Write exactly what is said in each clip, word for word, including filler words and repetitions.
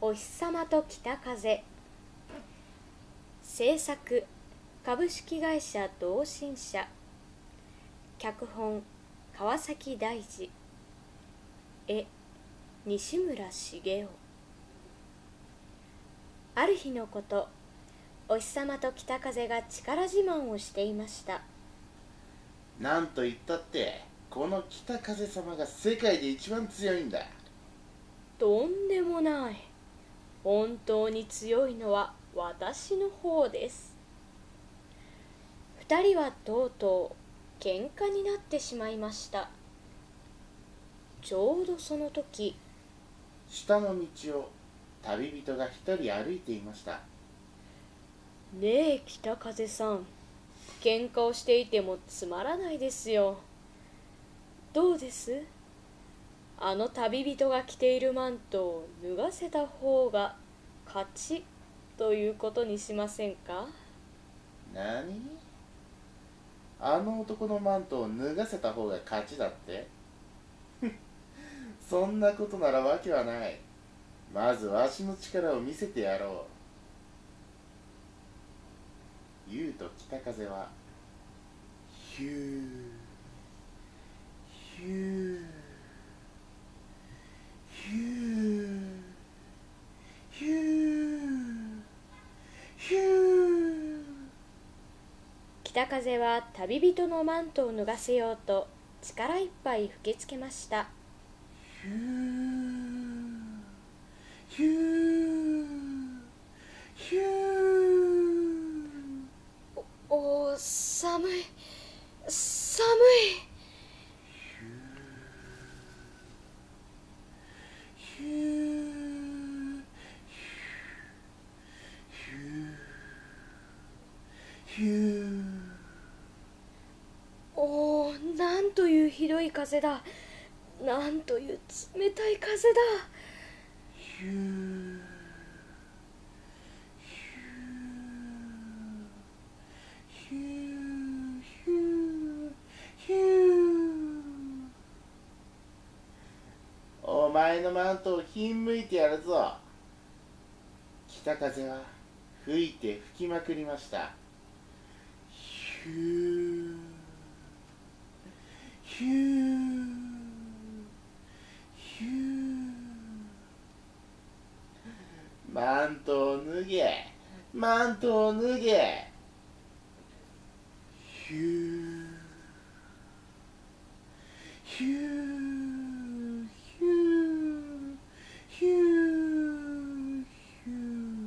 お日様と北風。制作株式会社同心社。脚本川崎大二。絵西村茂雄。ある日のこと、お日様と北風が力自慢をしていました。 なんと言ったってこの北風様が世界で一番強いんだ。 とんでもない。本当に強いのは私の方です。二人はとうとう喧嘩になってしまいました。ちょうどその時、 下の道を旅人が一人歩いていました。 ねえ北風さん、喧嘩をしていてもつまらないですよ。どうです？あの旅人が着ているマントを脱がせた方が勝ちということにしませんか？ 何？あの男のマントを脱がせた方が勝ちだって？そんなことならわけはない。まずわしの力を見せてやろう。ゆうと北風はヒューヒューヒューヒューヒュー。 北風は旅人のマントを脱がせようと力いっぱい吹きつけました。 ヒューヒューヒュー。 お、お、寒い寒い。 ヒューヒューヒュー。 おお、なんというひどい風だ。なんという冷たい風だ。 ヒューヒューヒューヒューヒュー。お前のマントをひんむいてやるぞ。北風は吹いて吹きまくりました。ヒューヒューヒュー。マントを脱げマントを脱げ。ヒューヒューヒューヒューヒュー。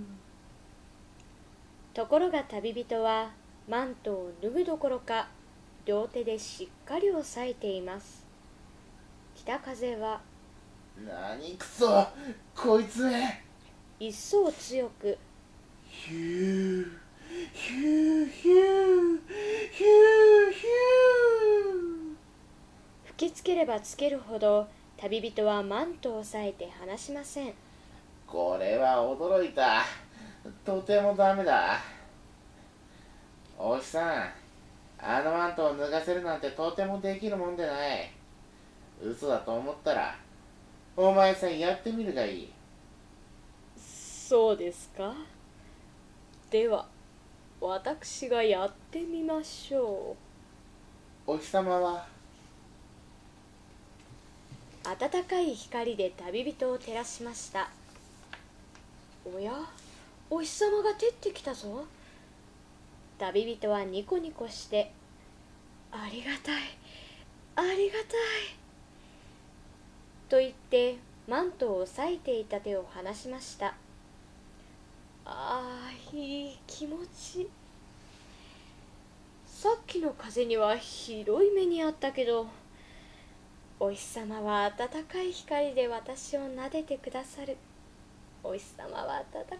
ところが旅人はマントを脱ぐどころか両手でしっかり押さえています。北風は何くそこいつめ。 一層強くヒューヒューヒューヒューヒュー。 吹きつければつけるほど旅人はマントを押さえて離しません。 これは驚いた。とてもダメだ。お日さん、あのマントを脱がせるなんてとてもできるもんでない。嘘だと思ったらお前さんやってみるがいい。 そうですか。では私がやってみましょう。お日様は暖かい光で旅人を照らしました。おや、お日様が照ってきたぞ。旅人はニコニコして、ありがたいありがたいと言ってマントを押さえていた手を離しました。ああ、いい気持ち。さっきの風にはひどい目にあったけど、お日様は暖かい光で私を撫でてくださる。お日様は暖かい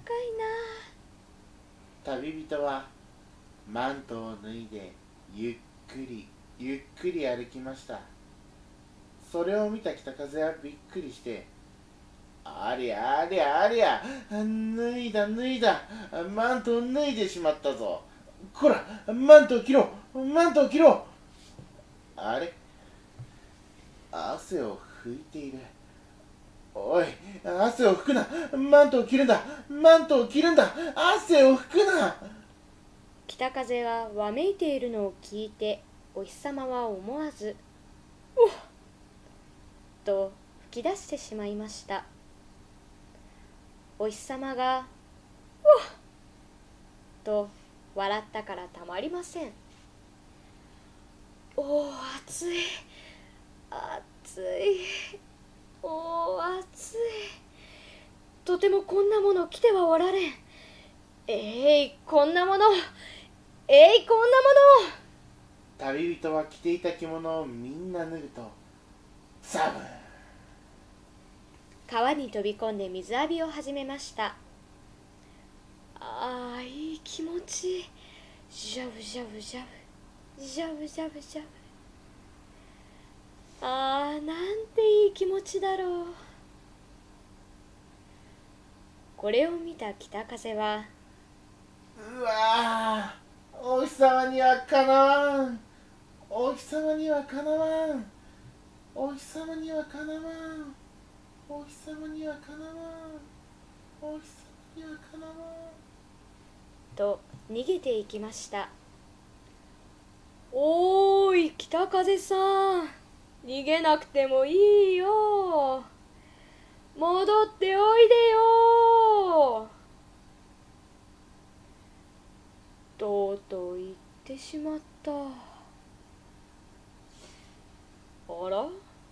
な。旅人はマントを脱いでゆっくりゆっくり歩きました。それを見た北風はびっくりして、ありゃありゃありゃ、脱いだ脱いだ、マントを脱いでしまったぞ。こら、マントを着ろマントを着ろ。あれ、汗を拭いている。 おい、汗を拭くな。マントを着るんだ。マントを着るんだ。汗を拭くな。 北風はわめいているのを聞いて、お日様は思わず「うっ!」と吹き出してしまいました。お日様が「うっ!」と笑ったからたまりません。おお、暑い暑い、おお暑い、とてもこんなもの着てはおられん。えい、こんなもの、えい、こんなもの。 旅人は着ていた着物をみんな脱ぐと、サブン。 川に飛び込んで水浴びを始めました。ああ、いい気持ちいい。ジャブジャブジャブ、ジャブジャブジャブ。ああ、なんていい気持ちだろう。これを見た北風は、 うわー、お日様にはかなわん。お日様にはかなわん。お日様にはかなわん。お日様にはかなわん。お日様にはかなわん。 と逃げていきました。おーい、北風さん、逃げなくてもいいよ。戻っておいでよ。とうとう言ってしまった。あら、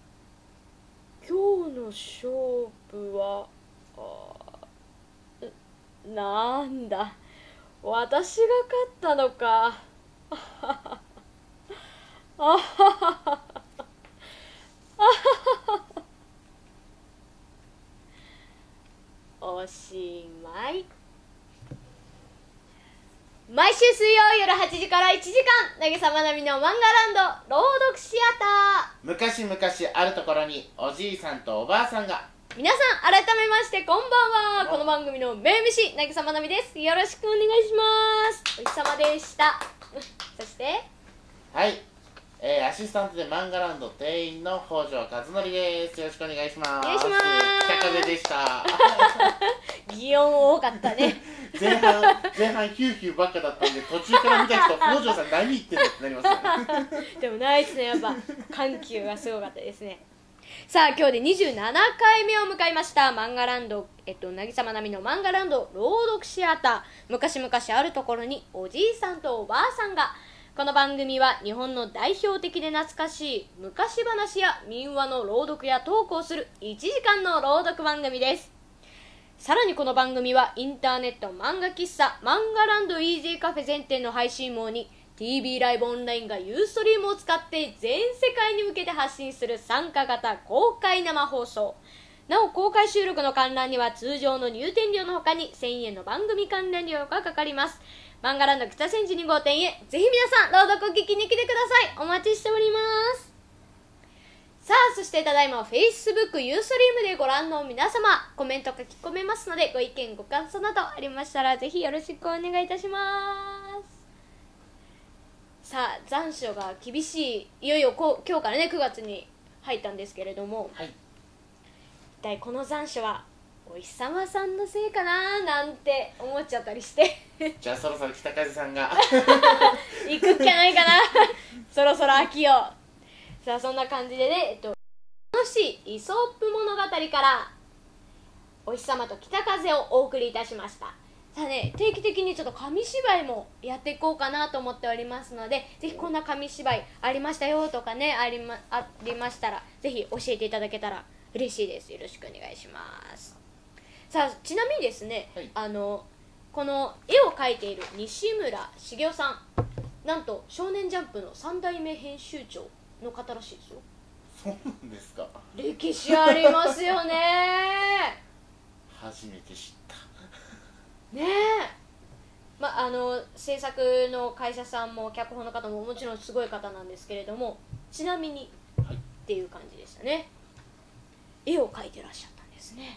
今日の勝負は、あ、なんだ、私が勝ったのか。あははあははおしまい。毎週水曜夜はちじからいちじかん、渚まなみの漫画ランド朗読シアター。 昔々あるところにおじいさんとおばあさんが。 皆さん改めましてこんばんは。この番組のメイン エムシー 渚まなみです。よろしくお願いします。お日様でしたそしてはい、えー、アシスタントで漫画ランド店員の北条和則です。よろしくお願いします。 お願いします。 北風でした擬音多かったね前半前半ヒューヒューばっかだったんで、途中から見た人、北条さん何言ってんだってなりますよでもナイスね、やっぱ緩急がすごかったですね。さあ、今日でにじゅうななかいめを迎えました漫画ランド、えっと渚まなみの漫画ランド朗読シアター。昔々あるところにおじいさんとおばあさんが。この番組は日本の代表的で懐かしい昔話や民話の朗読やトークをするいちじかんの朗読番組です。さらにこの番組はインターネット漫画喫茶漫画ランドイージーカフェ全店の配信網に ティービー ライブオンラインがユーストリームを使って全世界に向けて発信する参加型公開生放送。なお、公開収録の観覧には通常の入店料の他にせんえんの番組観覧料がかかります。漫画ランド北千住に号店へぜひ皆さん朗読を聞きに来てください。お待ちしております。さあ、そしてただいま Facebook ユーストリームでご覧の皆様、コメント書き込めますので、ご意見ご感想などありましたらぜひよろしくお願いいたします。さあ、残暑が厳しい、いよいよこ今日からねくがつに入ったんですけれども、 はい、 一体この残暑はお日様さんのせいかななんて思っちゃったりしてじゃあそろそろ北風さんが行くっきゃないかなそろそろ秋よ。さあ、そんな感じでね、えっと、楽しいイソップ物語からお日様と北風をお送りいたしました。さあね、定期的にちょっと紙芝居もやっていこうかなと思っておりますので、ぜひこんな紙芝居ありましたよとかね、ありま、ありましたらぜひ教えていただけたら嬉しいです。よろしくお願いします。さあ、ちなみにですね、 はい、 あのこの絵を描いている西村茂雄さん、なんと少年ジャンプのさんだいめ編集長の方らしいですよ。 そうなんですか。 歴史ありますよね初めて知ったねえ、まあの制作の会社さんも脚本の方ももちろんすごい方なんですけれども、ちなみに、はい、っていう感じでしたね。絵を描いてらっしゃったんですね。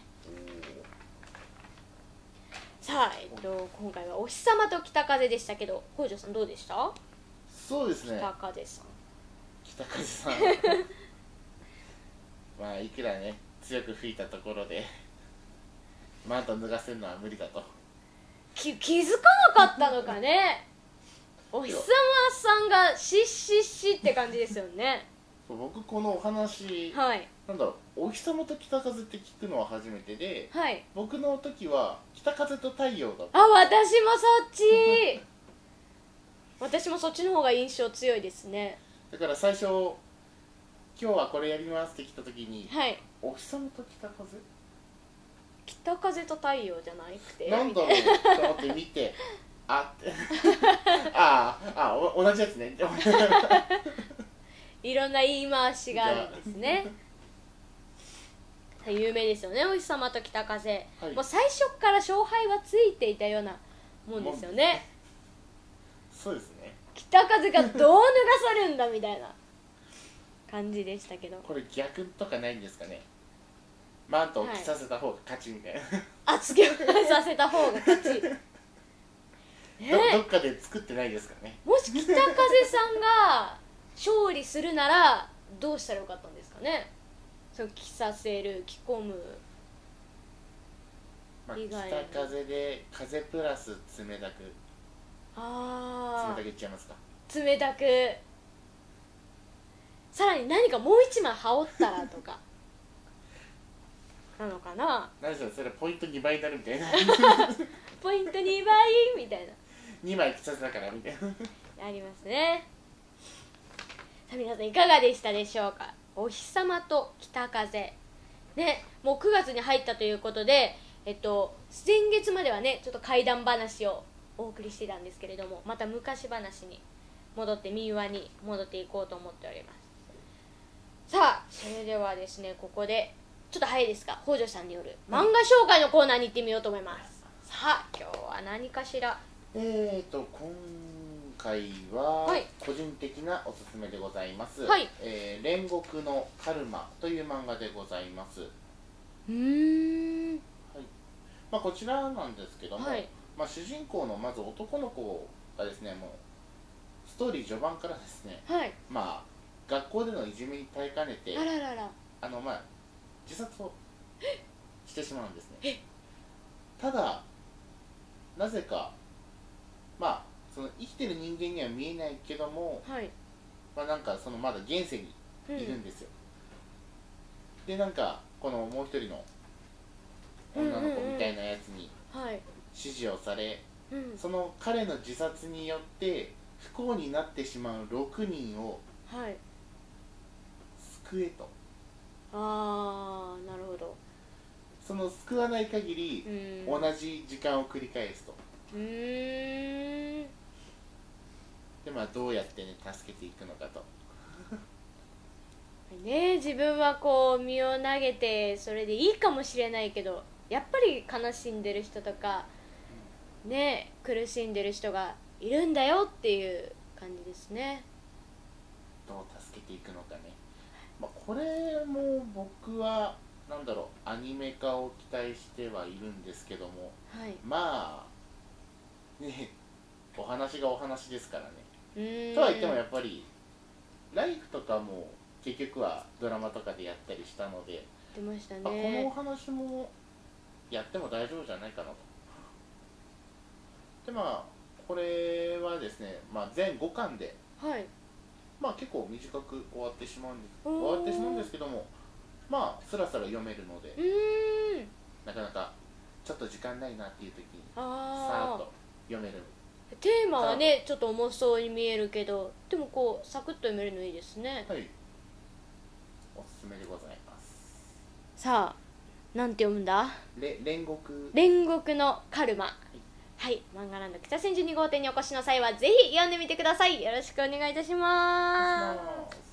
さあ、えっと、今回はお日様と北風でしたけど、北条さんどうでした？ そうですね、 北風さん北風さんまあいくらね強く吹いたところでマント脱がせるのは無理だと。 き気づかなかったのかね。お日様さんがしっしっしって感じですよね。 僕このお話、 はい、 なんだろう、お日様と北風って聞くのは初めてで、 はい、 僕の時は北風と太陽だった。 あ、私もそっち私もそっちの方が印象強いですね。 だから最初今日はこれやりますって来た時に、 はい、 お日様と北風北風と太陽じゃなくてなんだろうと思って見てあってあああお同じやつねいろんな言い回しがあるんですね有名ですよね、お日様と北風、はい、もう最初から勝敗はついていたようなもんですよね。 そうですね。 北風がどう脱がされるんだみたいな感じでしたけど、 これ逆とかないんですかね。マントを着させた方が勝ちみたいな、はい、 厚着をさせた方が勝ちど, どっかで作ってないですかね。 もし北風さんが勝利するならどうしたらよかったんですかね。その着させる、着込む、 まあ、北風で風プラス冷たく、 あ冷たくいっちゃいますか。 冷たく、さらに何かもう一枚羽織ったらとかなのかな。 何でしょう、それポイントにばいになるみたいなポイントにばいみたいなにまい着させたからみたいなありますね。さあ皆さんいかがでしたでしょうか。お日様と北風ね、もうくがつに入ったということで、えっと先月まではねちょっと怪談話をお送りしてたんですけれども、また昔話に戻って民話に戻っていこうと思っております。さあそれではですね、ここでちょっと早いですが北条さんによる漫画紹介のコーナーに行ってみようと思います。さあ今日は何かしら。 えーと今回は個人的なおすすめでございます、はい、えー、煉獄のカルマという漫画でございます。うーん、 はい、まあ、こちらなんですけども、はい、まあ、主人公のまず男の子がですね、もうストーリー序盤からですね、はい、まあ学校でのいじめに耐えかねて、 あららら、 あのまあ自殺をしてしまうんですね。ただなぜかまあその生きてる人間には見えないけども、はい、まあなんかそのまだ現世にいるんですよ、うん、でなんかこのもう一人の女の子みたいなやつに指示をされ、うんうんうん、その彼の自殺によって不幸になってしまうろくにんを救えと、 ああなるほど。 その救わない限り同じ時間を繰り返すと。うーん、でまあどうやってね助けていくのかとね、自分はこう身を投げてそれでいいかもしれないけど、やっぱり悲しんでる人とか、うん、ね苦しんでる人がいるんだよっていう感じですね。 どう助けていくのかね、まあ、これも僕はなんだろうアニメ化を期待してはいるんですけども、はい、まあね、お話がお話ですからね。うーんとは言ってもやっぱりライフとかも結局はドラマとかでやったりしたので、 出ましたね、 このお話もやっても大丈夫じゃないかなと。でまあこれはですね、まあ、全ごかんで、はい、まあ結構短く終わってしまうんです終わってしまうんですけども、まあスラスラ読めるので、うーんなかなかちょっと時間ないなっていう時にさーっと読める。 テーマはねちょっと重そうに見えるけど、でもこうサクッと読めるのいいですね。 はい、おすすめでございます。 さあなんて読むんだ。 れ煉獄煉獄のカルマ、はい、はい、漫画ランド北千住に号店にお越しの際はぜひ読んでみてください。よろしくお願いいたします。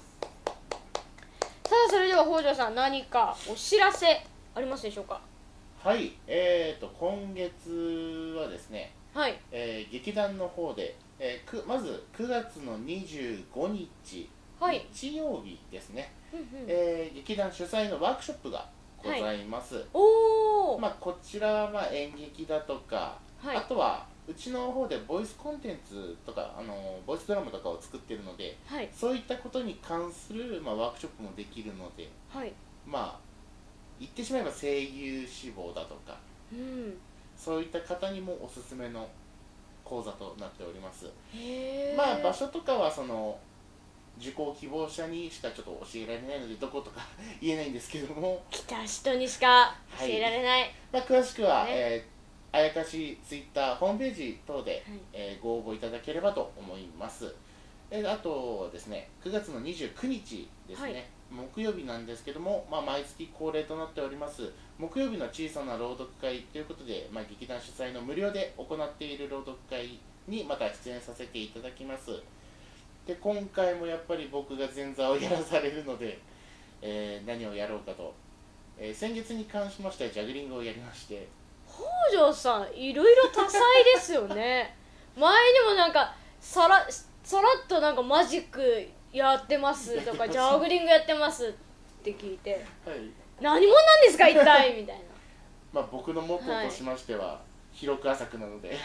さあそれでは北条さん何かお知らせありますでしょうか。 はい、えーと今月はですね、はい、えー、劇団の方で、えー、くまずくがつのにじゅうごにち、はい、日曜日ですね、うんうん、えー、劇団主催のワークショップがございます、はい、おまあ、こちらはまあ演劇だとか、はい、あとはうちの方でボイスコンテンツとかあのボイスドラマとかを作っているので、はい、そういったことに関する、まあ、ワークショップもできるので、はい、まあ言ってしまえば声優志望だとか、 うん、 そういった方にもおすすめの講座となっております。 へー。 まあ場所とかはその受講希望者にしかちょっと教えられないのでどことか言えないんですけども、 来た人にしか教えられない、はい、 まあ、詳しくは、 ね、 えー、あやかしツイッターホームページ等で、 はい、 えー、ご応募いただければと思います。えー、あとですね、くがつのにじゅうくにちですね、はい、木曜日なんですけども、まあ、毎月恒例となっております木曜日の小さな朗読会ということで、まあ、劇団主催の無料で行っている朗読会にまた出演させていただきます。で今回もやっぱり僕が前座をやらされるので、えー、何をやろうかと、えー、先月に関しましてはジャグリングをやりまして。 北条さんいろいろ多彩ですよね前にもなんかさらさらっとなんかマジックやってますとかジャグリングやってますって聞いて、はい、何者なんですか一体みたいなまあ僕のモットーとしましては、はい、広く浅くなので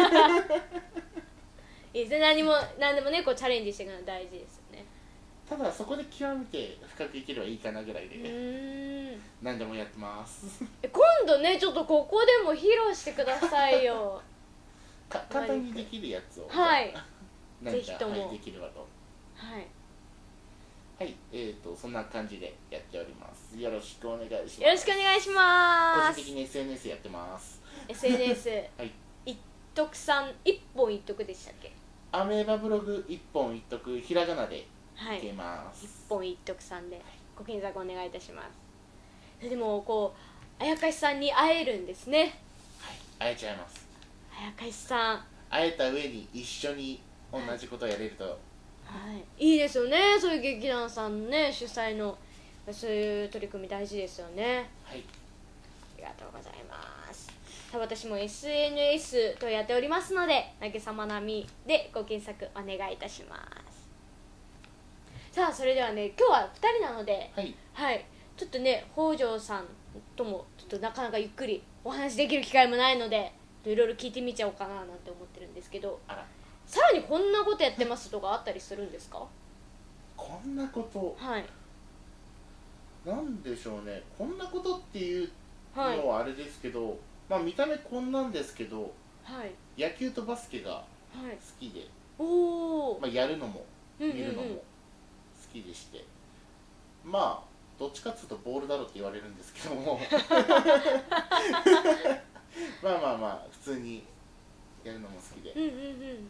いいですね、何も何でもねこうチャレンジしていくのは大事ですよね。 ただそこで極めて深くいければいいかなぐらいで、うーん、 何でもやってます今度ねちょっとここでも披露してくださいよか簡単にできるやつを、 はいぜひとも、はい、できればと。 はいはい、えーとそんな感じでやっております。よろしくお願いします。 よろしくお願いします。 個人的に エスエヌエス やってます。 エスエヌエス はい、一徳さん一本一徳でしたっけ？ アメーバブログ一本一徳ひらがなでいけます。 はい、一本一徳さんでご検索お願いいたします。でもこうあやかしさんに会えるんですね。 はい、会えちゃいます。 あやかしさん会えた上に一緒に同じことをやれると、はい 、いいですよね。そういう劇団さんのね主催のそういう取り組み大事ですよね。 はい、 ありがとうございます。私も エスエヌエス とやっておりますので、なげさまなみでご検索お願いいたします。さあそれではね今日はふたりなので、はい、はい、ちょっとね北条さんともちょっとなかなかゆっくりお話できる機会もないのでいろいろ聞いてみちゃおうかななんて思ってるんですけど、 あら、 さらにこんなことやってますとかあったりするんですか？ こんなこと、 はい、 なんでしょうね、こんなことっていうのはあれですけど、はい、まあ見た目こんなんですけど、はい、野球とバスケが好きで、はい、おまあ、やるのも見るのも好きでして、うんうんうん、まあどっちかっていうとボールだろって言われるんですけどもまあまあまあ普通にやるのも好きで、うんうんうん、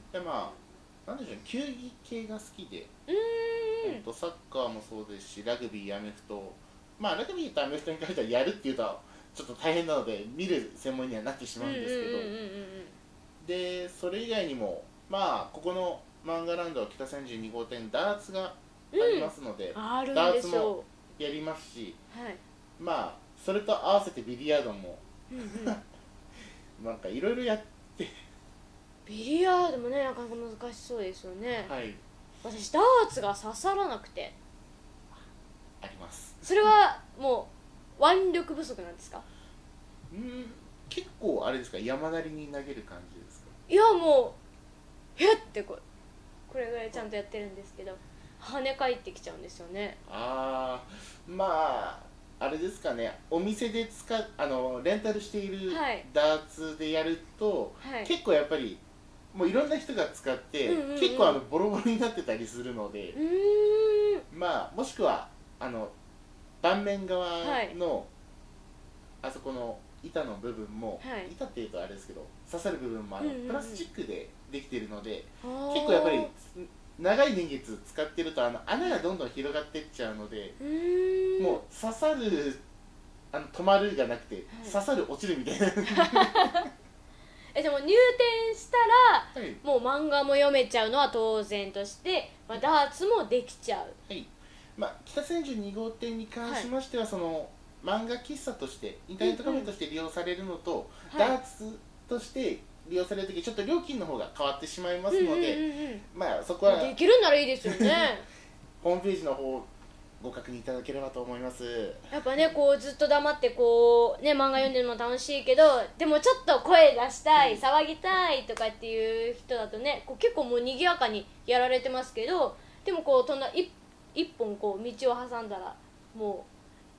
でまあなんでしょう、球技系が好きで、うーんとサッカーもそうですしラグビーアメフト、まあラグビーとアメフトに関してはやるっていうとちょっと大変なので見る専門にはなってしまうんですけど、でそれ以外にもまあここの漫画ランドは北さんじゅうに号店ダーツがありますので、うん、ダーツもやりますし、はい、まあそれと合わせてビリヤードも、うんうん、なんかいろいろやってビリヤードもねなかなか難しそうですよね。はい、私ダーツが刺さらなくて。 あります。 それはもう腕力不足なんですか？ うん、結構あれですか、山なりに投げる感じですか？ いやもうへってここれぐらいちゃんとやってるんですけど跳ね返ってきちゃうんですよね。 ああ、まああれですかね、お店で使うあのレンタルしているダーツでやると、はい、結構やっぱりもういろんな人が使って、うんうんうん、結構あのボロボロになってたりするので、うーん、まあもしくはあの盤面側の、はい、あそこの板の部分も、はい、板っていうとあれですけど刺さる部分もあの、うんうんうん、プラスチックでできているので結構やっぱり長い年月使ってるとあの穴がどんどん広がっていっちゃうので、うーん、もう刺さるあの止まるがなくて、はい、刺さる落ちるみたいなえでも入店したら、はい、もう漫画も読めちゃうのは当然として、まあ、ダーツもできちゃう。 はい、まあ、北千住に号店に関しましては、はい、その漫画喫茶としてインターネットカフェとして利用されるのと、うんうん、ダーツとして利用されるときちょっと料金の方が変わってしまいますので、うんうんうんうん、まあそこはできるならいいですよねホームページの方ご確認いただければと思います。 やっぱねこうずっと黙ってこうね漫画読んでるのも楽しいけどでもちょっと声出したい、うん、騒ぎたいとかっていう人だとねこう結構もう賑やかにやられてますけどでもこうとな一一本こう道を挟んだらもう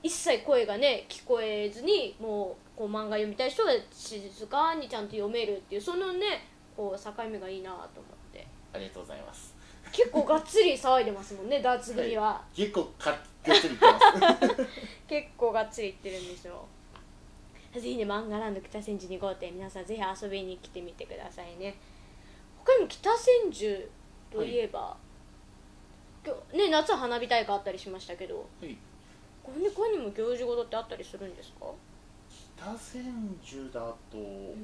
一切声がね聞こえずにもうこう漫画読みたい人が静かにちゃんと読めるっていうそのねこう境目がいいなと思って。 ありがとうございます。 結構がっつり騒いでますもんねダーツ組は、 はい、結構かがっつりいってます結構がっつりいってるんですよ。ぜひね漫画ランド北千住に号店皆さんぜひ遊びに来てみてくださいね。他にも北千住といえば、はい、今日ね夏は花火大会あったりしましたけど、はい、他にも行事事ってあったりするんですか？ 北千住だと、うん、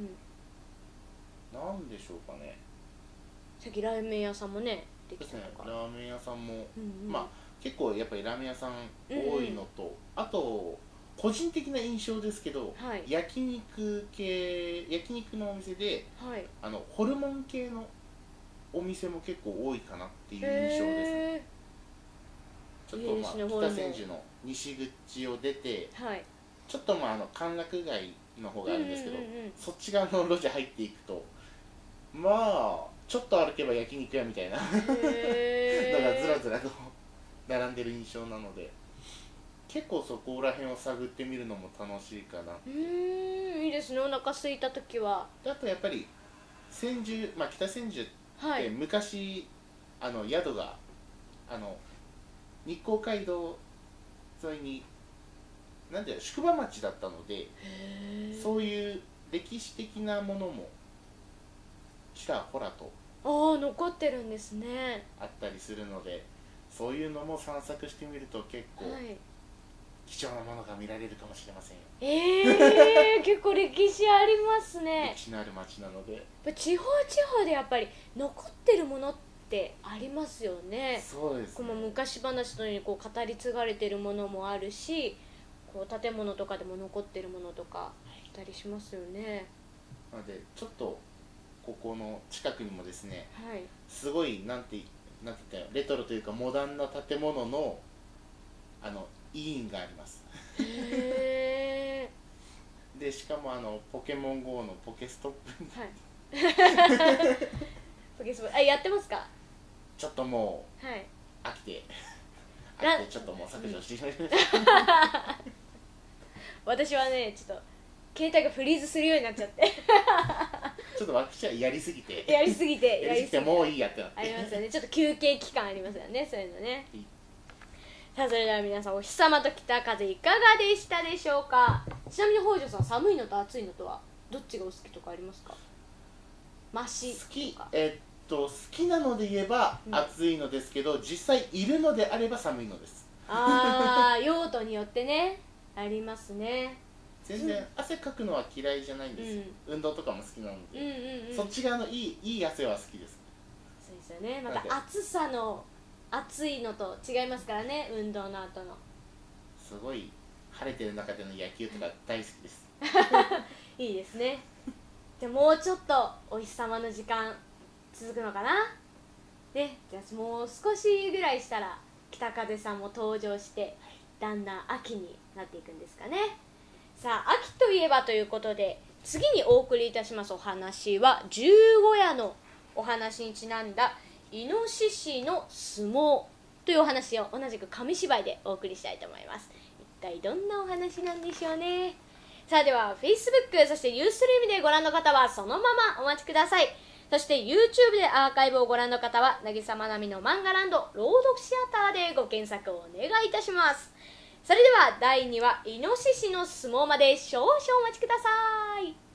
なんでしょうかね。 さっきラーメン屋さんもねできたとか、 ね、ラーメン屋さんも、 うんうん、 まあ結構やっぱりラーメン屋さん多いのと、うんうん、あと個人的な印象ですけど、はい、焼肉系焼肉のお店で、はい、あのホルモン系のお店も結構多いかなっていう印象ですね。ちょっとまあいいですね、北千住の西口を出て、はい、ちょっとまああの歓楽街の方があるんですけど、うんうんうん、そっち側の路地入っていくとまあちょっと歩けば焼肉屋みたいなのがずらずらと並んでる印象なので、結構そこら辺を探ってみるのも楽しいかな。 うーんいいですね、お腹空いた時は。 あとやっぱり千住、まあ、北千住って昔、はい、あの宿があの日光街道沿いになんていう宿場町だったので、そういう歴史的なものもちらほらとああ残ってるんですね。 あったりするので、そういうのも散策してみると結構貴重なものが見られるかもしれませんよ。 えー、結構歴史ありますね。 歴史のある町なので、 地方地方でやっぱり残ってるものってありますよね。 そうですね。 この昔話のようにこう語り継がれてるものもあるし、こう建物とかでも残ってるものとかあったりしますよね。 なのでちょっとここの近くにもですね、 はい、 すごいなんてなんて言ったレトロというかモダンな建物のあの医院があります。 へーでしかもあのポケモン ゴー のポケストップ、 はい、ポケストップあやってますか？ ちょっともう、はい、飽きて飽きてちょっともう削除してしまいました私はねちょっと携帯がフリーズするようになっちゃってちょっと私はやりすぎてやりすぎてやりすぎてもういいやってなってありますよね。ちょっと休憩期間ありますよね、そういうのね。さあそれでは皆さんお日様と北風いかがでしたでしょうか。ちなみに北条さん寒いのと暑いのとはどっちがお好きとかありますか？マシ好きえっと好きなので言えば暑いのですけど、うん、実際いるのであれば寒いのです。 ああ用途によってねありますね。 全然汗かくのは嫌いじゃないんですよ、うん、運動とかも好きなので、うんうんうん、そっち側のいい、いい汗は好きです。 そうですよね。また暑さの暑いのと違いますからね、運動の後の。 すごい晴れてる中での野球とか大好きですいいですね。じゃあもうちょっとお日様の時間続くのかなね。じゃあもう少しぐらいしたら北風さんも登場してだんだん秋になっていくんですかね。さあ秋といえばということで次にお送りいたしますお話は十五夜のお話にちなんだイノシシの相撲というお話を同じく紙芝居でお送りしたいと思います。一体どんなお話なんでしょうね。さあでは Facebook そして Ustream でご覧の方はそのままお待ちください。そして YouTube でアーカイブをご覧の方は渚まなみの漫画ランド朗読シアターでご検索をお願いいたします。それではだいにわイノシシの相撲まで少々お待ちください。